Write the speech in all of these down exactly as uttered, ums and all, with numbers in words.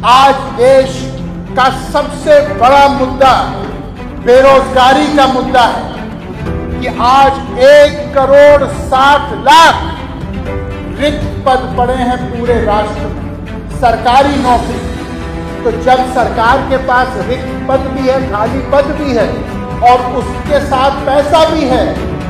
आज देश का सबसे बड़ा मुद्दा बेरोजगारी का मुद्दा है कि आज एक करोड़ साठ लाख रिक्त पद पड़े हैं पूरे राष्ट्र में, सरकारी नौकरी। तो जब सरकार के पास रिक्त पद भी है, खाली पद भी है और उसके साथ पैसा भी है,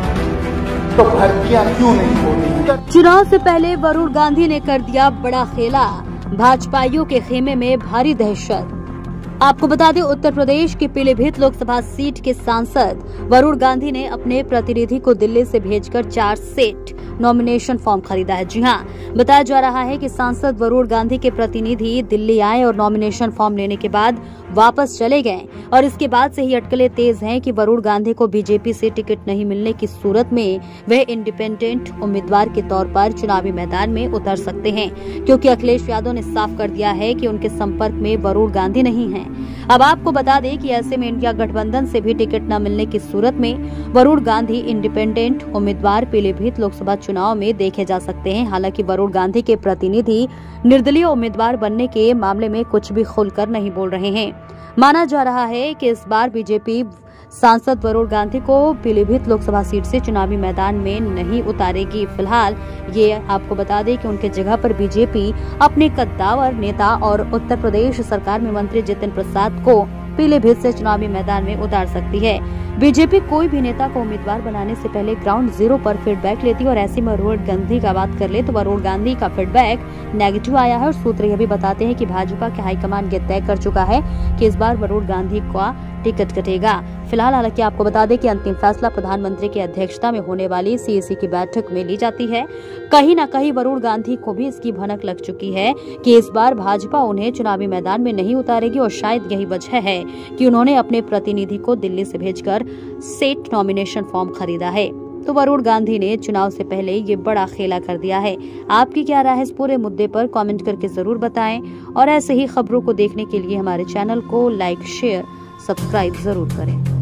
तो भर्तियां क्यों नहीं हो रही? चुनाव से पहले वरुण गांधी ने कर दिया बड़ा खेला, भाजपाइयों के खेमे में भारी दहशत। आपको बता दें, उत्तर प्रदेश के पीलीभीत लोकसभा सीट के सांसद वरुण गांधी ने अपने प्रतिनिधि को दिल्ली से भेजकर चार सेट नॉमिनेशन फॉर्म खरीदा है। जी हां, बताया जा रहा है कि सांसद वरुण गांधी के प्रतिनिधि दिल्ली आए और नॉमिनेशन फॉर्म लेने के बाद वापस चले गए और इसके बाद से ही अटकलें तेज हैं कि वरुण गांधी को बीजेपी से टिकट नहीं मिलने की सूरत में वह इंडिपेंडेंट उम्मीदवार के तौर पर चुनावी मैदान में उतर सकते हैं, क्योंकि अखिलेश यादव ने साफ कर दिया है कि उनके संपर्क में वरुण गांधी नहीं है। अब आपको बता दें कि ऐसे में इंडिया गठबंधन से भी टिकट न मिलने की सूरत में वरुण गांधी इंडिपेंडेंट उम्मीदवार पीलीभीत लोकसभा चुनाव में देखे जा सकते हैं। हालांकि वरुण गांधी के प्रतिनिधि निर्दलीय उम्मीदवार बनने के मामले में कुछ भी खुलकर नहीं बोल रहे हैं। माना जा रहा है कि इस बार बीजेपी सांसद वरुण गांधी को पीलीभीत लोकसभा सीट से चुनावी मैदान में नहीं उतारेगी। फिलहाल ये आपको बता दें कि उनके जगह पर बीजेपी अपने कद्दावर नेता और उत्तर प्रदेश सरकार में मंत्री जितेंद्र प्रसाद को पीलीभीत से चुनावी मैदान में उतार सकती है। बीजेपी कोई भी नेता को उम्मीदवार बनाने से पहले ग्राउंड जीरो पर फीडबैक लेती है और ऐसे में वरुण गांधी का बात कर ले तो वरुण गांधी का फीडबैक नेगेटिव आया है और सूत्र यह भी बताते हैं कि भाजपा के हाईकमान ये तय कर चुका है कि इस बार वरुण गांधी का टिकट कटेगा। फिलहाल हालांकि आपको बता दें कि अंतिम फैसला प्रधानमंत्री की अध्यक्षता में होने वाली सीईसी की बैठक में ली जाती है। कहीं न कहीं वरुण गांधी को भी इसकी भनक लग चुकी है कि इस बार भाजपा उन्हें चुनावी मैदान में नहीं उतारेगी और शायद यही वजह है कि उन्होंने अपने प्रतिनिधि को दिल्ली से भेजकर सेट नॉमिनेशन फॉर्म खरीदा है। तो वरुण गांधी ने चुनाव से पहले ये बड़ा खेला कर दिया है। आपकी क्या राय है इस पूरे मुद्दे पर? कमेंट करके जरूर बताएं और ऐसे ही खबरों को देखने के लिए हमारे चैनल को लाइक, शेयर, सब्सक्राइब जरूर करें।